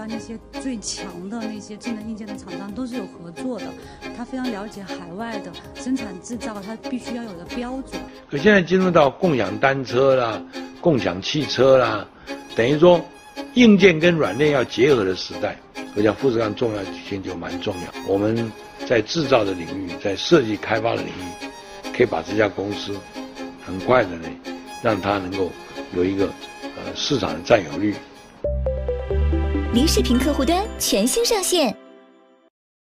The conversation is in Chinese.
那些最强的那些智能硬件的厂商都是有合作的，他非常了解海外的生产制造，他必须要有的标准。 可现在进入到共享单车啦、共享汽车啦，等于说硬件跟软件要结合的时代，我想富士康重要性就蛮重要。我们在制造的领域，在设计开发的领域，可以把这家公司很快的呢，让它能够有一个市场的占有率。 梨视频客户端全新上线。